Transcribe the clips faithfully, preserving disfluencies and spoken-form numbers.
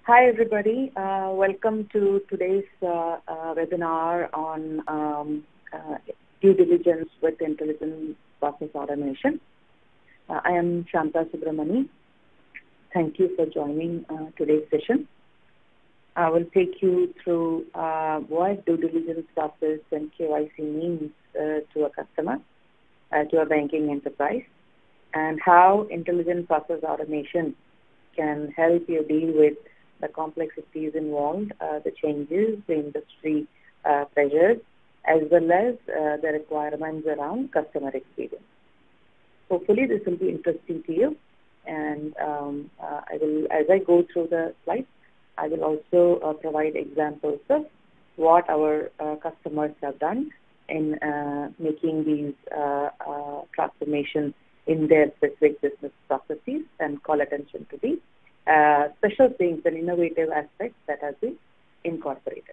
Hi, everybody. Uh, welcome to today's uh, uh, webinar on um, uh, due diligence with intelligent process automation. Uh, I am Shanta Subramani. Thank you for joining uh, today's session. I will take you through uh, what due diligence process and K Y C means uh, to a customer, uh, to a banking enterprise, and how intelligent process automation can help you deal with the complexities involved, uh, the changes, the industry uh, pressures, as well as uh, the requirements around customer experience. Hopefully, this will be interesting to you. And um, uh, I will, as I go through the slides, I will also uh, provide examples of what our uh, customers have done in uh, making these uh, uh, transformations in their specific business processes, and call attention to the Uh, special things and innovative aspects that have been incorporated.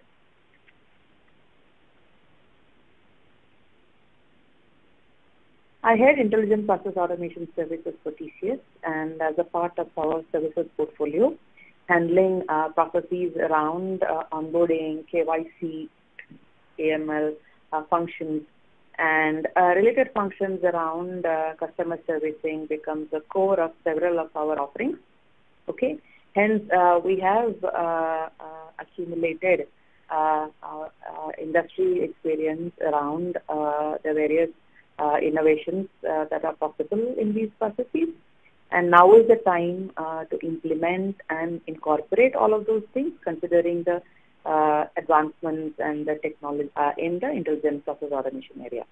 I head Intelligent Process Automation Services for T C S, and as a part of our services portfolio, handling uh, processes around uh, onboarding, K Y C, A M L uh, functions, and uh, related functions around uh, customer servicing becomes the core of several of our offerings. Okay, hence uh, we have uh, uh, accumulated uh, uh, uh, industry experience around uh, the various uh, innovations uh, that are possible in these processes, and now is the time uh, to implement and incorporate all of those things, considering the uh, advancements and the technology uh, in the intelligent process automation area.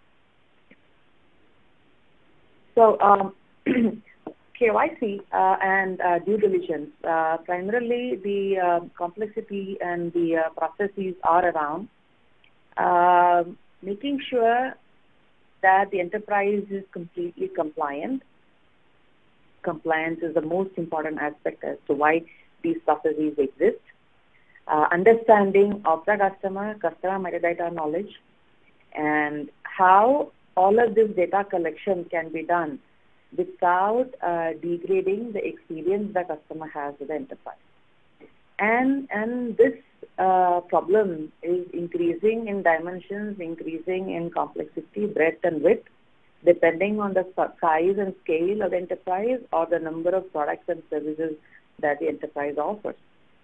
So. Um, K Y C uh, and uh, due diligence, uh, primarily the uh, complexity and the uh, processes are around uh, making sure that the enterprise is completely compliant. Compliance is the most important aspect as to why these processes exist. Uh, understanding of the customer, customer metadata knowledge, and how all of this data collection can be done without uh, degrading the experience the customer has with the enterprise. And, and this uh, problem is increasing in dimensions, increasing in complexity, breadth and width, depending on the size and scale of the enterprise or the number of products and services that the enterprise offers.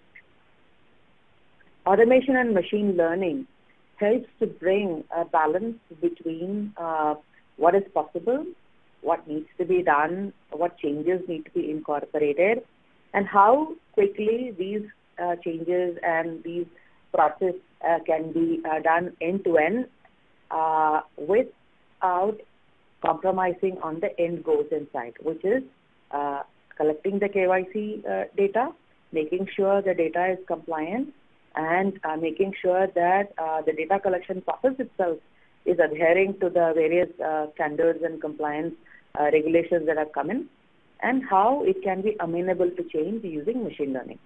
Automation and machine learning helps to bring a balance between uh, what is possible, what needs to be done, what changes need to be incorporated, and how quickly these uh, changes and these processes uh, can be uh, done end-to-end uh, without compromising on the end goals in sight, which is uh, collecting the K Y C uh, data, making sure the data is compliant, and uh, making sure that uh, the data collection process itself is adhering to the various uh, standards and compliance uh, regulations that have come in, and how it can be amenable to change using machine learning.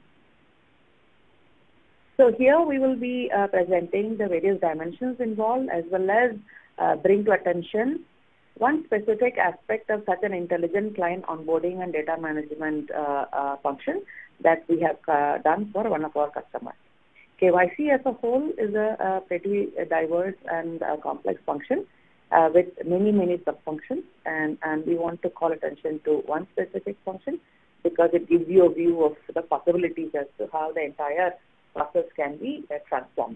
So here we will be uh, presenting the various dimensions involved, as well as uh, bring to attention one specific aspect of such an intelligent client onboarding and data management uh, uh, function that we have uh, done for one of our customers. K Y C as a whole is a, a pretty diverse and uh, complex function uh, with many, many sub-functions, and, and we want to call attention to one specific function because it gives you a view of the possibilities as to how the entire process can be uh, transformed.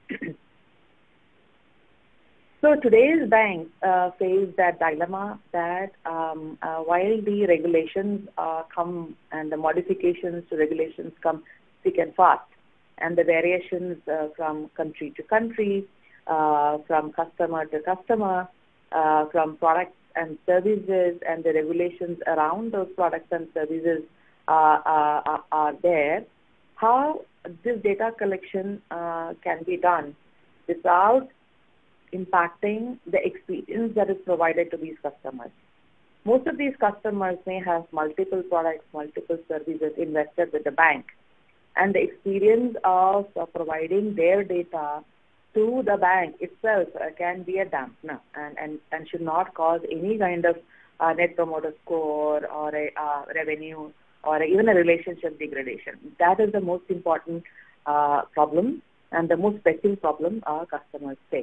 So today's banks uh, face that dilemma that um, uh, while the regulations uh, come and the modifications to regulations come thick and fast, and the variations uh, from country to country, uh, from customer to customer, uh, from products and services, and the regulations around those products and services uh, are, are there, how this data collection uh, can be done without impacting the experience that is provided to these customers. Most of these customers may have multiple products, multiple services invested with the bank, and the experience of uh, providing their data to the bank itself uh, can be a dampener and, and, and should not cause any kind of uh, net promoter score or a uh, revenue or even a relationship degradation. That is the most important uh, problem and the most pressing problem our customers face.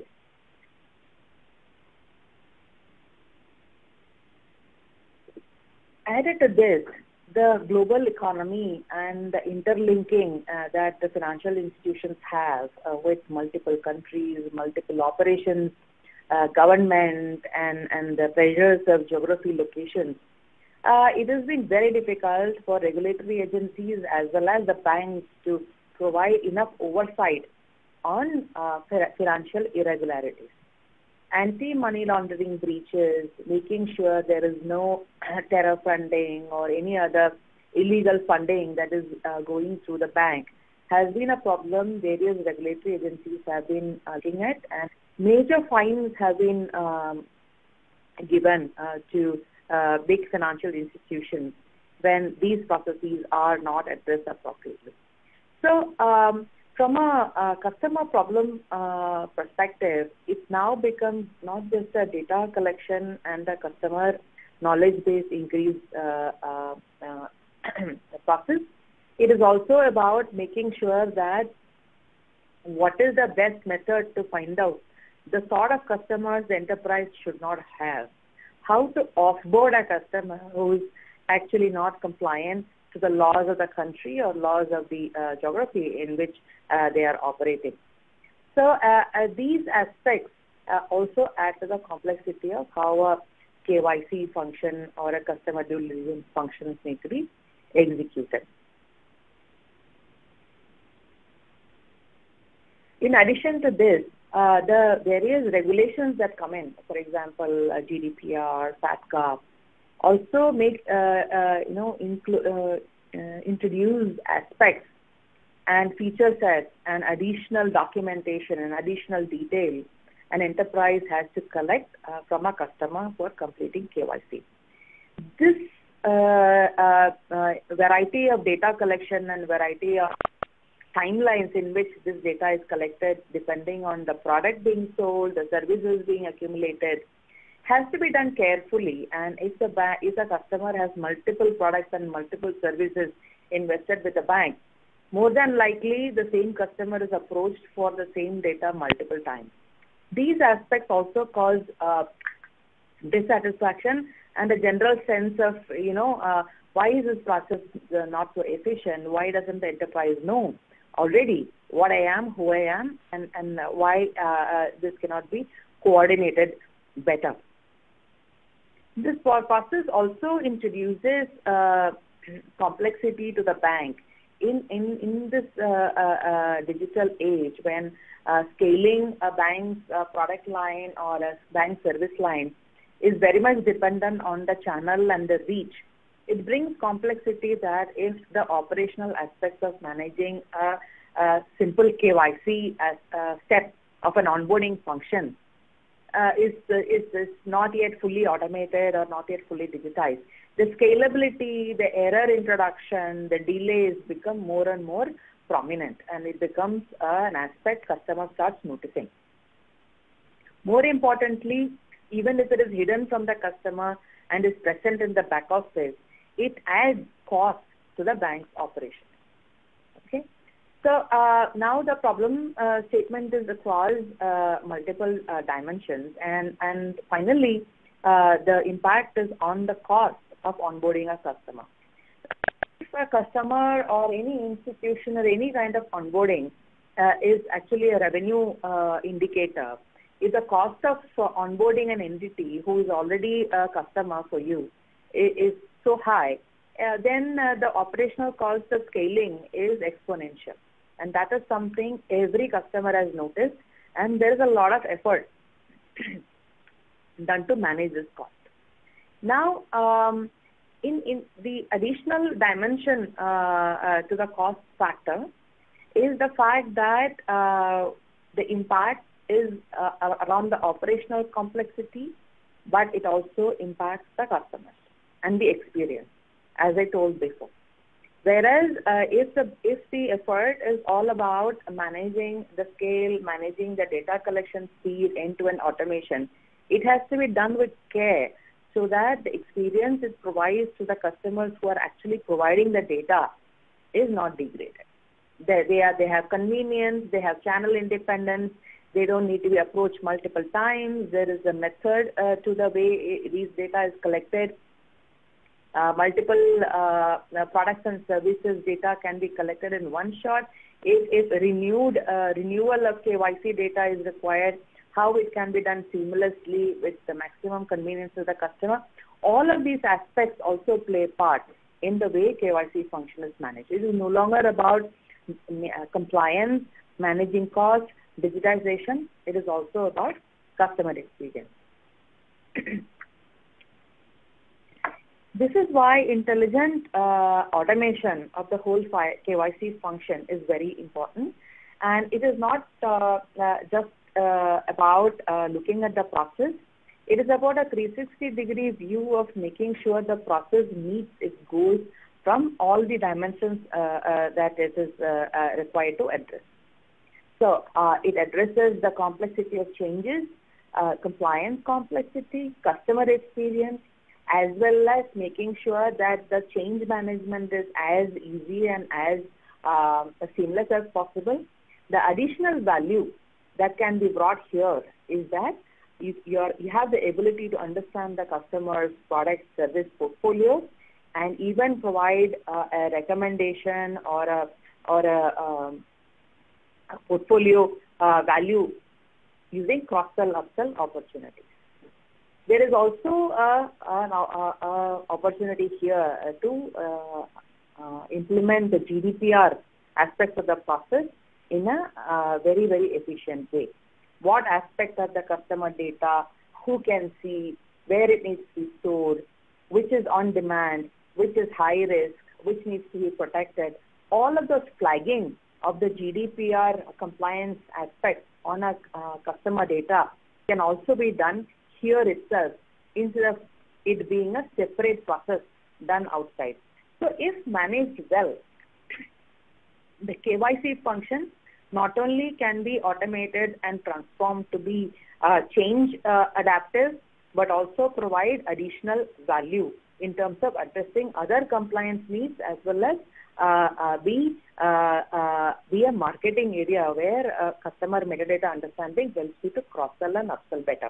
Added to this, the global economy and the interlinking uh, that the financial institutions have uh, with multiple countries, multiple operations, uh, government, and, and the pressures of geography locations, uh, it has been very difficult for regulatory agencies as well as the banks to provide enough oversight on uh, financial irregularities. Anti-money laundering breaches, making sure there is no terror funding or any other illegal funding that is uh, going through the bank, has been a problem various regulatory agencies have been uh, looking at, and major fines have been um, given uh, to uh, big financial institutions when these processes are not addressed appropriately. So, um, From a, a customer problem uh, perspective, it now becomes not just a data collection and a customer knowledge-based increase uh, uh, uh, process. It is also about making sure that what is the best method to find out the sort of customers the enterprise should not have, how to offboard a customer who is actually not compliant to the laws of the country or laws of the uh, geography in which uh, they are operating. So uh, uh, these aspects uh, also add to the complexity of how a K Y C function or a customer due diligence functions need to be executed. In addition to this, uh, the various regulations that come in, for example, uh, G D P R, FATCA, also make, uh, uh, you know, inclu- uh, uh, introduce aspects and feature sets and additional documentation and additional detail an enterprise has to collect uh, from a customer for completing K Y C. This uh, uh, uh, variety of data collection and variety of timelines in which this data is collected, depending on the product being sold, the services being accumulated, has to be done carefully. And if the ba- if the customer has multiple products and multiple services invested with the bank, more than likely the same customer is approached for the same data multiple times. These aspects also cause uh, dissatisfaction and a general sense of, you know, uh, why is this process uh, not so efficient? Why doesn't the enterprise know already what I am, who I am, and, and uh, why uh, uh, this cannot be coordinated better? This process also introduces uh, complexity to the bank. In, in, in this uh, uh, uh, digital age, when uh, scaling a bank's uh, product line or a bank service line is very much dependent on the channel and the reach, it brings complexity that if the operational aspects of managing a, a simple K Y C as a step of an onboarding function uh, is, is, is not yet fully automated or not yet fully digitized, the scalability, the error introduction, the delays become more and more prominent, and it becomes uh, an aspect customer starts noticing. More importantly, even if it is hidden from the customer and is present in the back office, it adds cost to the bank's operation. Okay, so uh, now the problem uh, statement is across uh, multiple uh, dimensions, and and finally, uh, the impact is on the cost of onboarding a customer. If a customer or any institution or any kind of onboarding uh, is actually a revenue uh, indicator, if the cost of uh, onboarding an entity who is already a customer for you is, is so high, uh, then uh, the operational cost of scaling is exponential. And that is something every customer has noticed, and there is a lot of effort done to manage this cost. Now, um, in, in the additional dimension uh, uh, to the cost factor is the fact that uh, the impact is uh, around the operational complexity, but it also impacts the customers and the experience, as I told before. Whereas uh, if the if the effort is all about managing the scale, managing the data collection speed, end-to-end automation, it has to be done with care, so that the experience it provides to the customers who are actually providing the data is not degraded. They, they, are, they have convenience, they have channel independence, they don't need to be approached multiple times, there is a method uh, to the way these data is collected. Uh, multiple uh, products and services data can be collected in one shot. If, if renewed uh, renewal of K Y C data is required, how it can be done seamlessly with the maximum convenience to the customer. All of these aspects also play a part in the way K Y C function is managed. It is no longer about uh, compliance, managing costs, digitization. It is also about customer experience. This is why intelligent uh, automation of the whole K Y C function is very important. And it is not uh, uh, just uh, about uh, looking at the process. It is about a three sixty degree view of making sure the process meets its goals from all the dimensions uh, uh, that it is uh, uh, required to address. So uh, it addresses the complexity of changes, uh, compliance complexity, customer experience, as well as making sure that the change management is as easy and as uh, seamless as possible. The additional value that can be brought here is that you, you're, you have the ability to understand the customer's product service portfolio and even provide uh, a recommendation or a, or a, um, a portfolio uh, value using cross-sell, upsell opportunities. There is also an opportunity here to uh, uh, implement the G D P R aspects of the process in a uh, very, very efficient way. What aspect of the customer data, who can see, where it needs to be stored, which is on demand, which is high risk, which needs to be protected. All of those flagging of the G D P R compliance aspects on a uh, customer data can also be done here itself, instead of it being a separate process done outside. So if managed well, the K Y C function not only can be automated and transformed to be uh, change uh, adaptive, but also provide additional value in terms of addressing other compliance needs, as well as uh, uh, be, uh, uh, be a marketing area where uh, customer metadata understanding helps you to cross-sell and upsell better.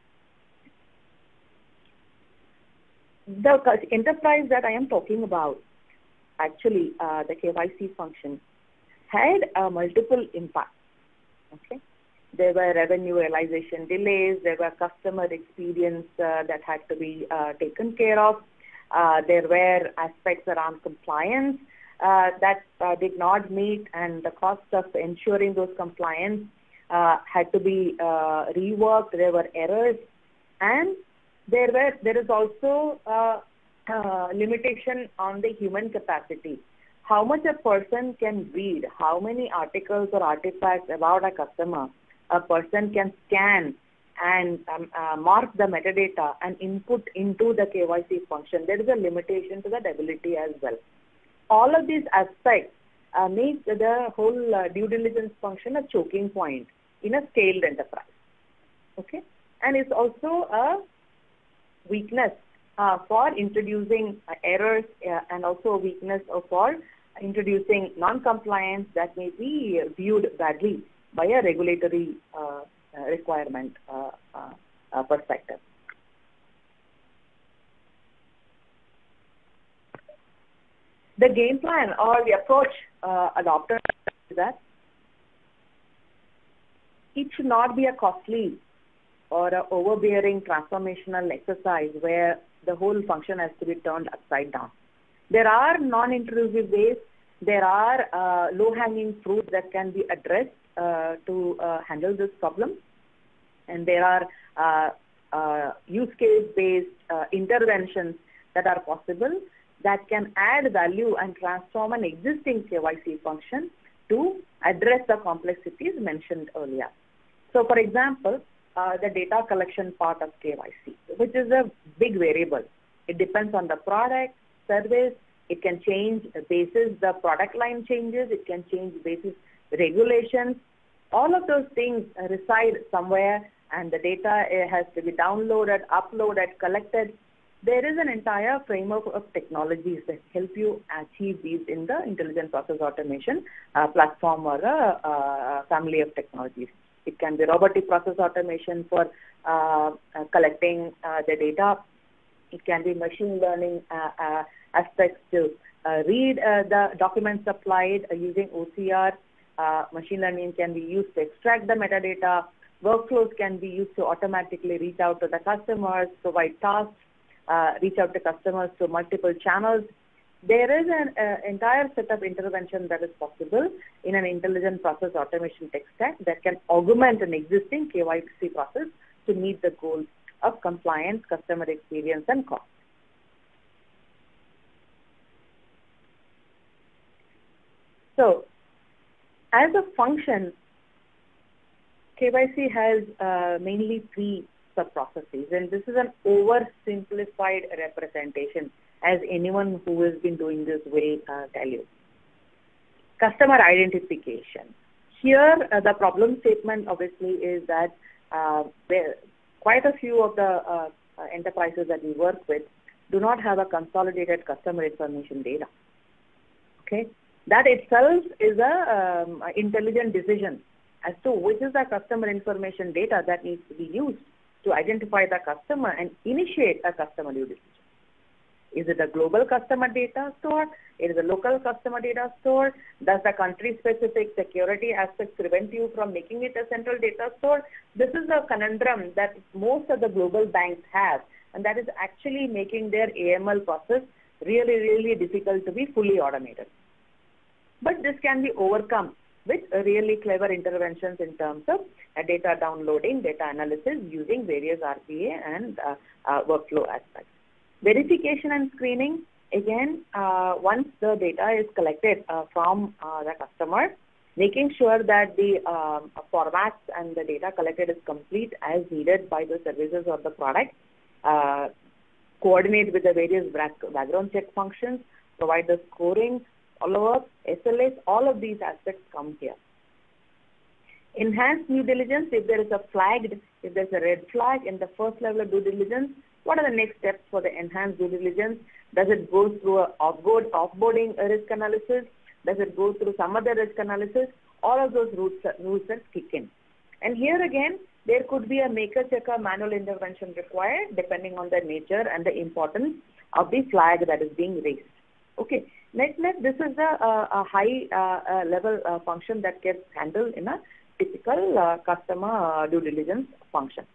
The enterprise that I am talking about, actually, uh, the K Y C function, had uh, multiple impacts. Okay, there were revenue realization delays, there were customer experience uh, that had to be uh, taken care of, uh, there were aspects around compliance uh, that uh, did not meet, and the cost of ensuring those compliance uh, had to be uh, reworked. There were errors, and There were there is also a, a limitation on the human capacity. How much a person can read, how many articles or artifacts about a customer a person can scan and um, uh, mark the metadata and input into the K Y C function. There is a limitation to that ability as well. All of these aspects uh, make the whole uh, due diligence function a choking point in a scaled enterprise. Okay, and it's also a weakness uh, for introducing uh, errors uh, and also a weakness for introducing non-compliance that may be viewed badly by a regulatory uh, uh, requirement uh, uh, uh, perspective. The game plan or the approach uh, adopted is that it should not be a costly or an overbearing transformational exercise where the whole function has to be turned upside down. There are non-intrusive ways, there are uh, low-hanging fruits that can be addressed uh, to uh, handle this problem, and there are uh, uh, use case-based uh, interventions that are possible that can add value and transform an existing K Y C function to address the complexities mentioned earlier. So, for example, Uh, the data collection part of K Y C, which is a big variable. It depends on the product, service. It can change basis the product line changes. It can change basis regulations. All of those things reside somewhere, and the data uh, has to be downloaded, uploaded, collected. there is an entire framework of technologies that help you achieve these in the intelligent process automation uh, platform or a uh, family of technologies. It can be robotic process automation for uh, uh, collecting uh, the data. It can be machine learning uh, uh, aspects to uh, read uh, the documents supplied uh, using O C R. Uh, machine learning can be used to extract the metadata. Workflows can be used to automatically reach out to the customers, provide tasks, uh, reach out to customers through multiple channels. There is an uh, entire set of intervention that is possible in an intelligent process automation tech stack that can augment an existing K Y C process to meet the goals of compliance, customer experience, and cost. So, as a function, K Y C has uh, mainly three sub-processes, and this is an oversimplified representation, as anyone who has been doing this will uh, tell you. Customer identification. Here, uh, the problem statement obviously is that uh, there, quite a few of the uh, uh, enterprises that we work with do not have a consolidated customer information data. Okay, that itself is a um, intelligent decision as to which is the customer information data that needs to be used to identify the customer and initiate a customer due diligence. Is it a global customer data store? It is a local customer data store? Does the country-specific security aspects prevent you from making it a central data store? This is a conundrum that most of the global banks have, and that is actually making their A M L process really, really difficult to be fully automated. But this can be overcome with really clever interventions in terms of uh, data downloading, data analysis using various R P A and uh, uh, workflow aspects. Verification and screening, again, uh, once the data is collected uh, from uh, the customer, making sure that the um, formats and the data collected is complete as needed by the services or the product, uh, coordinate with the various background check functions, provide the scoring, follow-up, S L S, all of these aspects come here. Enhanced due diligence, if there is a flagged, if there's a red flag in the first level of due diligence, what are the next steps for the enhanced due diligence? Does it go through a offboard, offboarding risk analysis? Does it go through some other risk analysis? All of those rules, rules that kick in. And here again, there could be a maker-checker manual intervention required depending on the nature and the importance of the flag that is being raised. Okay, net net, this is a, a, a high uh, uh, level uh, function that gets handled in a typical uh, customer uh, due diligence function.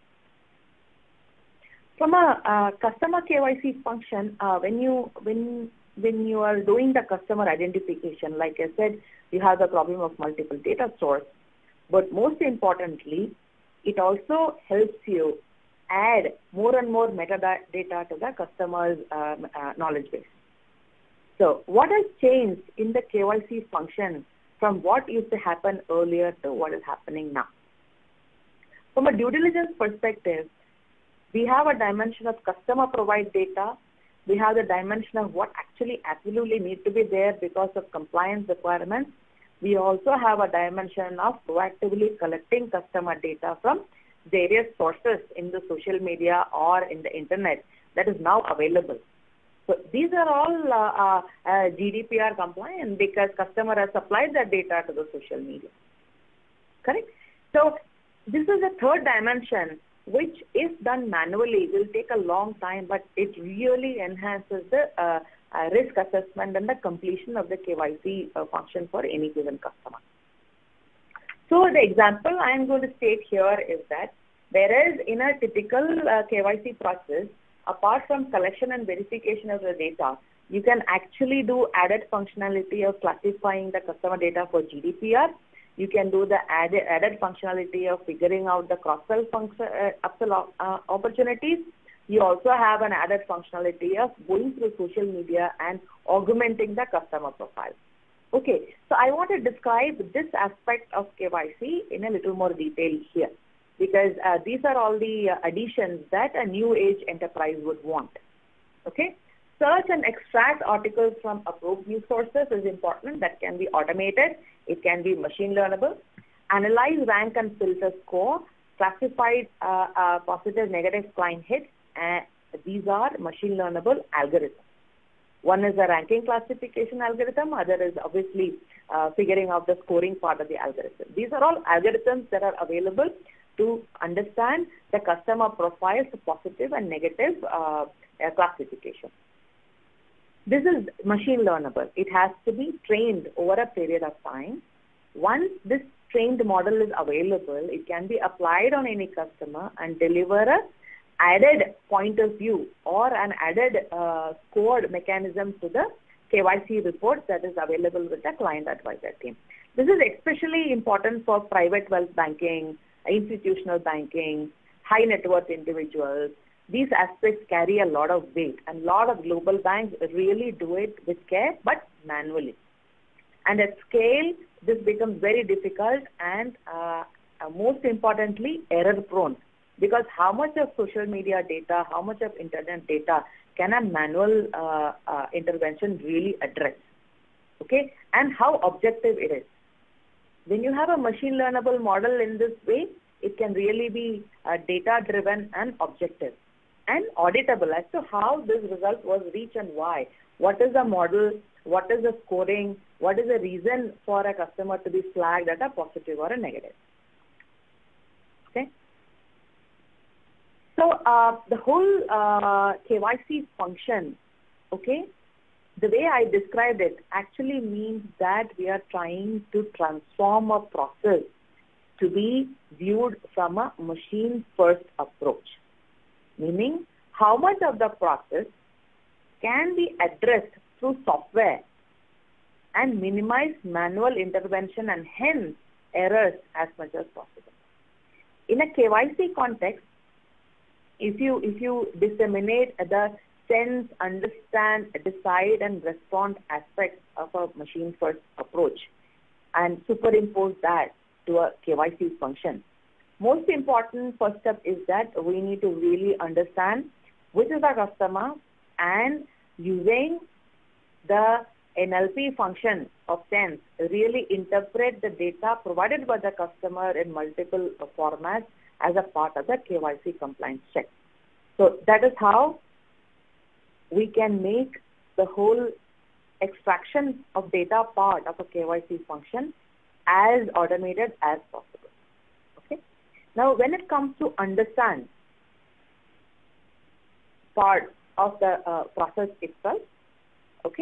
From a uh, customer K Y C function, uh, when you when when you are doing the customer identification, like I said, you have the problem of multiple data stores, but most importantly, it also helps you add more and more metadata to the customer's um, uh, knowledge base. So what has changed in the K Y C function from what used to happen earlier to what is happening now? From a due diligence perspective, we have a dimension of customer provide data. We have the dimension of what actually absolutely need to be there because of compliance requirements. We also have a dimension of proactively collecting customer data from various sources in the social media or in the internet that is now available. So these are all uh, uh, uh, G D P R compliant because customer has supplied that data to the social media. Correct? So this is the third dimension, which if done manually will take a long time, but it really enhances the uh, uh, risk assessment and the completion of the K Y C uh, function for any given customer. So the example I am going to state here is that whereas in a typical uh, K Y C process, apart from collection and verification of the data, you can actually do added functionality of classifying the customer data for G D P R. You can do the added, added functionality of figuring out the cross-sell function, uh, upsell uh, opportunities. You also have an added functionality of going through social media and augmenting the customer profile. Okay, so I want to describe this aspect of K Y C in a little more detail here, because uh, these are all the uh, additions that a new age enterprise would want. Okay, search and extract articles from approved news sources is important. That can be automated. It can be machine learnable. Analyze, rank, and filter score, classified uh, uh, positive, negative client hits, and these are machine learnable algorithms. One is the ranking classification algorithm, other is obviously uh, figuring out the scoring part of the algorithm. These are all algorithms that are available to understand the customer profiles, positive and negative uh, uh, classification. This is machine learnable. It has to be trained over a period of time. Once this trained model is available, it can be applied on any customer and deliver a added point of view or an added uh, scored mechanism to the K Y C report that is available with the client advisor team. This is especially important for private wealth banking, institutional banking, high net worth individuals. These aspects carry a lot of weight, and a lot of global banks really do it with care but manually. And at scale, this becomes very difficult and uh, uh, most importantly, error prone. Because how much of social media data, how much of internet data can a manual uh, uh, intervention really address? Okay, and how objective it is. When you have a machine learnable model in this way, it can really be uh, data driven and objective and auditable as to how this result was reached and why. What is the model? What is the scoring? What is the reason for a customer to be flagged as a positive or a negative? Okay. So uh, the whole uh, K Y C function, okay, the way I described it actually means that we are trying to transform a process to be viewed from a machine-first approach. Meaning, how much of the process can be addressed through software and minimize manual intervention and hence errors as much as possible. In a K Y C context, if you, if you disseminate the sense, understand, decide and respond aspects of a machine-first approach and superimpose that to a K Y C function, most important first step is that we need to really understand which is the customer and using the N L P function of sense, really interpret the data provided by the customer in multiple formats as a part of the K Y C compliance check. So that is how we can make the whole extraction of data part of a K Y C function as automated as possible. Now, when it comes to understand part of the uh, process itself, okay,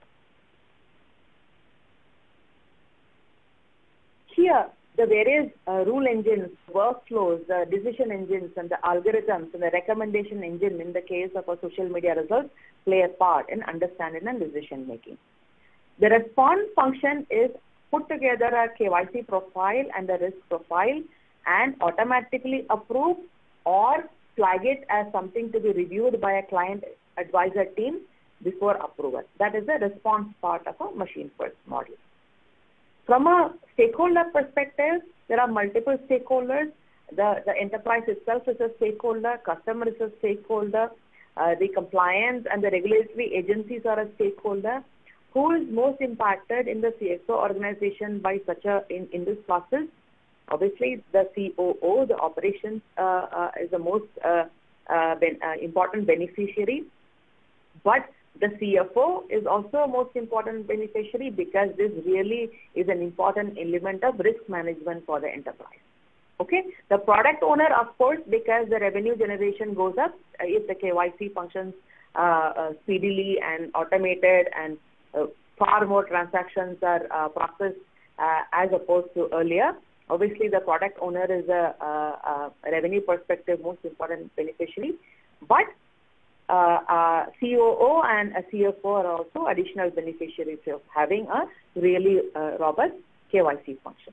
here the various uh, rule engines, workflows, the decision engines and the algorithms and the recommendation engine in the case of a social media results play a part in understanding and decision making. The response function is put together a K Y C profile and a risk profile and automatically approve or flag it as something to be reviewed by a client advisor team before approval. That is the response part of a machine-first model. From a stakeholder perspective, there are multiple stakeholders. The, the enterprise itself is a stakeholder, customer is a stakeholder, uh, the compliance and the regulatory agencies are a stakeholder. Who is most impacted in the C X O organization by such a, in, in this process? Obviously, the C O O, the operations, uh, uh, is the most uh, uh, ben, uh, important beneficiary. But the C F O is also a most important beneficiary because this really is an important element of risk management for the enterprise. Okay, the product owner, of course, because the revenue generation goes up uh, if the K Y C functions uh, uh, speedily and automated and uh, far more transactions are uh, processed uh, as opposed to earlier. Obviously, the product owner is a, a, a revenue perspective most important beneficiary, but uh, uh, C O O and a C F O are also additional beneficiaries of having a really uh, robust K Y C function.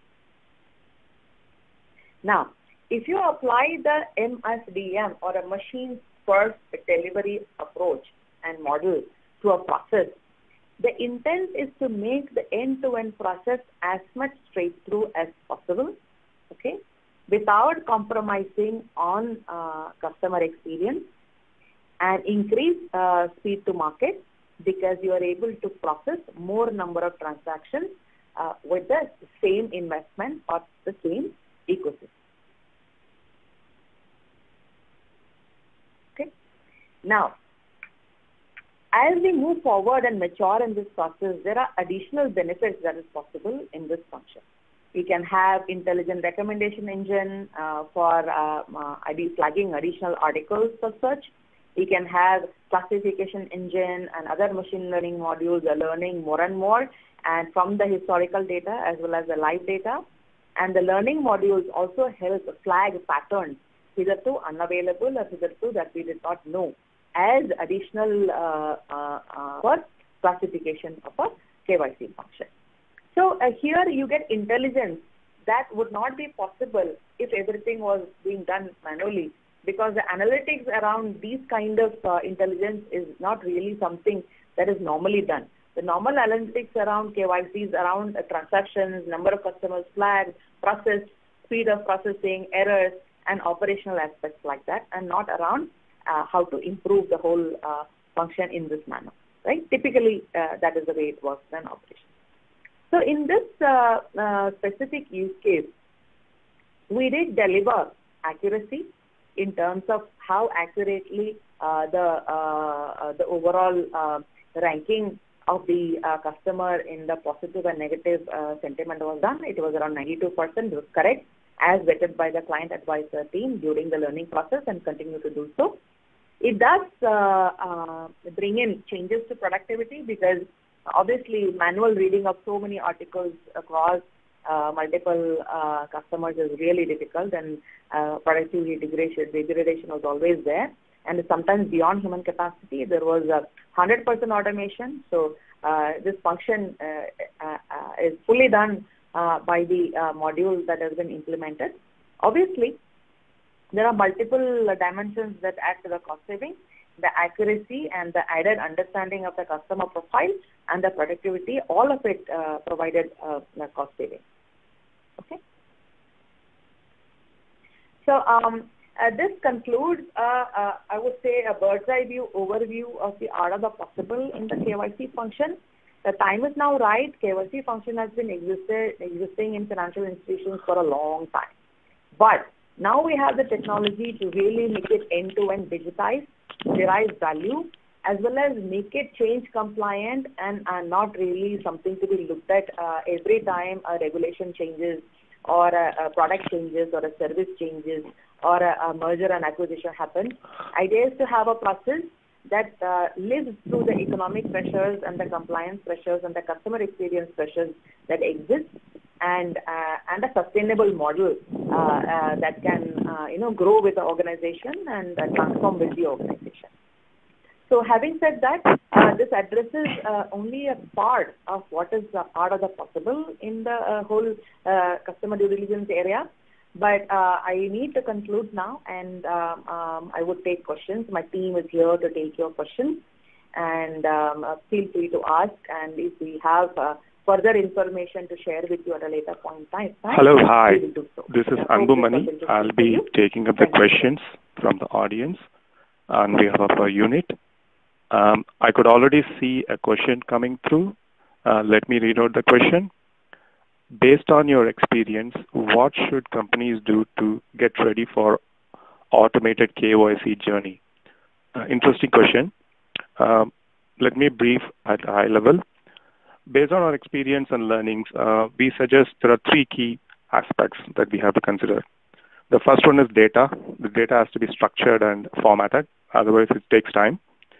Now, if you apply the M S D M or a machine-first delivery approach and model to a process, the intent is to make the end-to-end process as much straight through as possible, okay, without compromising on uh, customer experience and increase uh, speed to market because you are able to process more number of transactions uh, with the same investment or the same ecosystem. Okay. Now, as we move forward and mature in this process, there are additional benefits that is possible in this function. We can have intelligent recommendation engine uh, for uh, uh, flagging additional articles for search. We can have classification engine and other machine learning modules are learning more and more, and from the historical data as well as the live data. And the learning modules also help flag patterns hitherto unavailable or hitherto that we did not know as additional uh, uh, uh, for classification of a K Y C function. So uh, here you get intelligence that would not be possible if everything was being done manually, because the analytics around these kind of uh, intelligence is not really something that is normally done. The normal analytics around K Y Cs, around uh, transactions, number of customers flagged, process, speed of processing, errors, and operational aspects like that, and not around uh, how to improve the whole uh, function in this manner, right? Typically, uh, that is the way it works in operation. So in this uh, uh, specific use case, we did deliver accuracy in terms of how accurately uh, the uh, the overall uh, ranking of the uh, customer in the positive and negative uh, sentiment was done. It was around ninety-two percent. It was correct, as vetted by the client advisor team during the learning process, and continue to do so. It does uh, uh, bring in changes to productivity, because obviously manual reading of so many articles across uh, multiple uh, customers is really difficult, and uh, productivity degradation, degradation was always there. And sometimes beyond human capacity, there was a one hundred percent automation. So uh, this function uh, uh, uh, is fully done uh, by the uh, module that has been implemented. Obviously, there are multiple uh, dimensions that add to the cost saving: the accuracy and the added understanding of the customer profile and the productivity. All of it uh, provided uh, cost saving. Okay. So um, uh, this concludes, uh, uh, I would say, a bird's eye view overview of the art of the possible in the K Y C function. The time is now right. K Y C function has been existed, existing in financial institutions for a long time. But now we have the technology to really make it end-to-end digitized, derive value, as well as make it change compliant and uh, not really something to be looked at uh, every time a regulation changes or a, a product changes or a service changes or a, a merger and acquisition happens. Idea is to have a process that uh, lives through the economic pressures and the compliance pressures and the customer experience pressures that exist, and uh, and a sustainable model uh, uh, that can uh, you know grow with the organization and uh, transform with the organization. So having said that, uh, this addresses uh, only a part of what is the art of the possible in the uh, whole uh, customer due diligence area. But uh, I need to conclude now, and um, um, I would take questions. My team is here to take your questions, and um, uh, feel free to ask. And if we have uh, further information to share with you at a later point in time, hello, hi. So. This is Anbumani. I'll be taking up the Thank questions you. from the audience on behalf of our unit. Um, I could already see a question coming through. Uh, let me read out the question. Based on your experience, what should companies do to get ready for automated K Y C journey? Uh, interesting question. Um, let me brief at a high level. Based on our experience and learnings, uh, we suggest there are three key aspects that we have to consider. The first one is data. The data has to be structured and formatted, otherwise it takes time.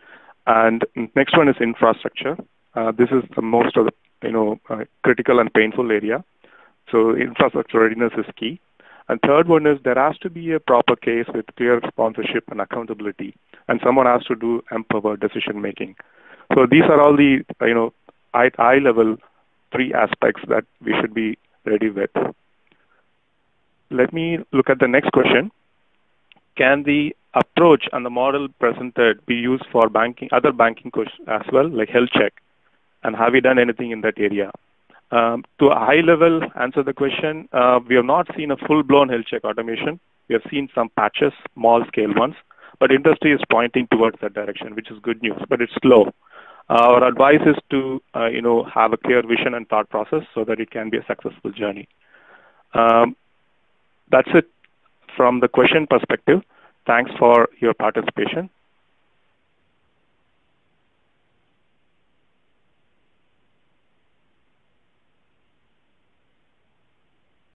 And next one is infrastructure. Uh, this is the most of the you know uh, critical and painful area. So infrastructure readiness is key. And third one is there has to be a proper case with clear sponsorship and accountability, and someone has to do empowered decision making. So these are all the you know high level three aspects that we should be ready with. Let me look at the next question. Can the approach and the model presented be used for banking, other banking questions as well, like health check? And have we done anything in that area? Um, to a high level answer the question, uh, we have not seen a full-blown health check automation. We have seen some patches, small-scale ones, but industry is pointing towards that direction, which is good news, but it's slow. Uh, our advice is to uh, you know have a clear vision and thought process so that it can be a successful journey. Um, that's it from the question perspective. Thanks for your participation.